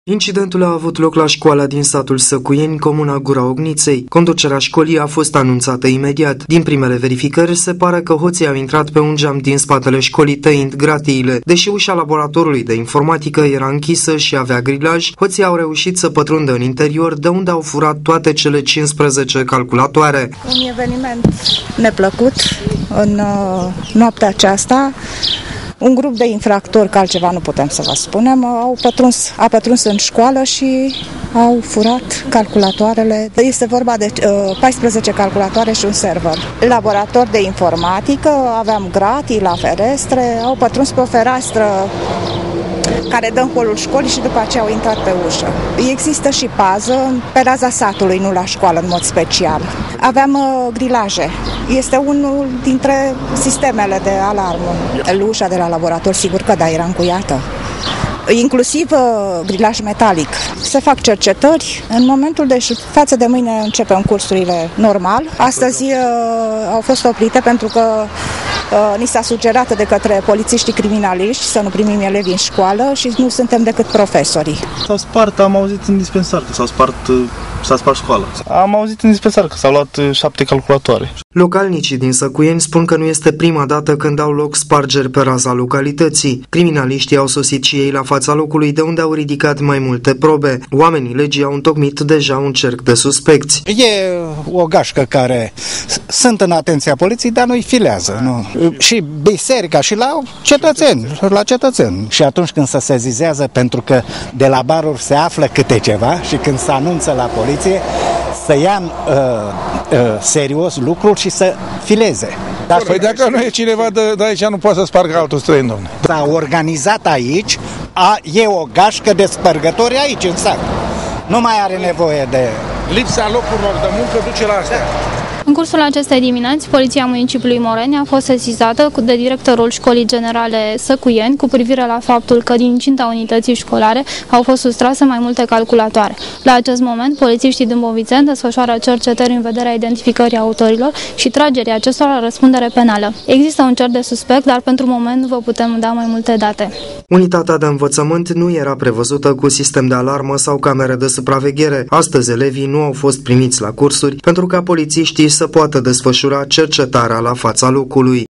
Incidentul a avut loc la școala din satul Săcuieni, comuna Gura Ogniței. Conducerea școlii a fost anunțată imediat. Din primele verificări, se pare că hoții au intrat pe un geam din spatele școlii tăind gratiile. Deși ușa laboratorului de informatică era închisă și avea grilaj, hoții au reușit să pătrundă în interior, de unde au furat toate cele 15 calculatoare. Un eveniment neplăcut în noaptea aceasta. Un grup de infractori, că altceva nu putem să vă spunem, a pătruns în școală și au furat calculatoarele. Este vorba de 14 calculatoare și un server. Laborator de informatică, aveam gratii la ferestre, au pătruns pe o fereastră care dă în holul școlii și după aceea au intrat pe ușă. Există și pază pe raza satului, nu la școală în mod special. Aveam grilaje. Este unul dintre sistemele de alarmă. Ușa de la laborator, sigur că da, era încuiată. Inclusiv grilaj metalic. Se fac cercetări. În momentul de față de mâine începem cursurile normal. Astăzi au fost oprite pentru că ni s-a sugerat de către polițiștii criminaliști să nu primim elevi în școală și nu suntem decât profesorii. S-au spart, am auzit în dispensar că s-a spart școala. Am auzit în dispensar că s-au luat 7 calculatoare. Localnicii din Săcuieni spun că nu este prima dată când au loc spargeri pe raza localității. Criminaliștii au sosit și ei la fața locului, de unde au ridicat mai multe probe. Oamenii legii au întocmit deja un cerc de suspecți. E o gașcă care sunt în atenția poliției, dar nu-i filează. Nu? Și biserica și la cetățeni. Și atunci când se sezizează, pentru că de la baruri se află câte ceva și când se anunță la poliție, să ia serios lucruri și să fileze. Păi dacă nu e cineva de aici, nu poate să spargă altul străin, domnule. S-a organizat aici, e o gașcă de spărgători aici în sat. Nu mai are nevoie de... Lipsa locurilor de muncă duce la asta. În cursul acestei dimineți, Poliția Municipiului Moreni a fost sesizată de directorul Școlii Generale Săcuieni cu privire la faptul că din incinta unității școlare au fost sustrase mai multe calculatoare. La acest moment, polițiștii din Bovițeni desfășoară cercetări în vederea identificării autorilor și tragerii acestora la răspundere penală. Există un cer de suspect, dar pentru moment nu vă putem da mai multe date. Unitatea de învățământ nu era prevăzută cu sistem de alarmă sau camere de supraveghere. Astăzi elevii nu au fost primiți la cursuri pentru ca polițiștii să poată desfășura cercetarea la fața locului.